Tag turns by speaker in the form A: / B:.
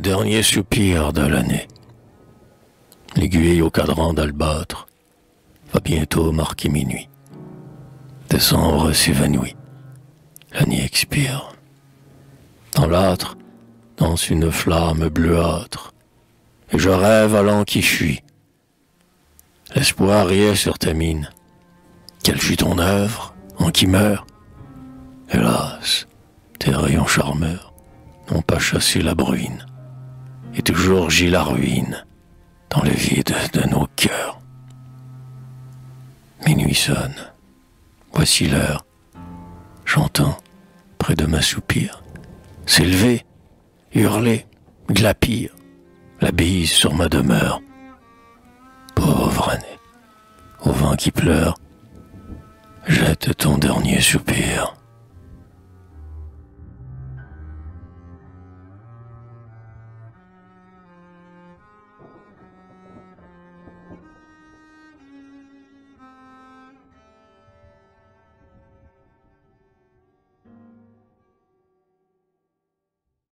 A: dernier soupir de l'année. L'aiguille au cadran d'albâtre va bientôt marquer minuit. Décembre s'évanouit. L'année expire. Dans l'âtre danse une flamme bleuâtre, et je rêve allant qui fuit. L'espoir y est sur ta mine. Quelle fut ton œuvre, en qui meurt? Hélas, tes rayons charmeurs n'ont pas chassé la bruine, et toujours gît la ruine dans le vide de nos cœurs. Minuit sonne, voici l'heure. J'entends, près de ma soupir, s'élever, hurler, glapir, la bise sur ma demeure. Pauvre année, au vent qui pleure, jette ton dernier soupir.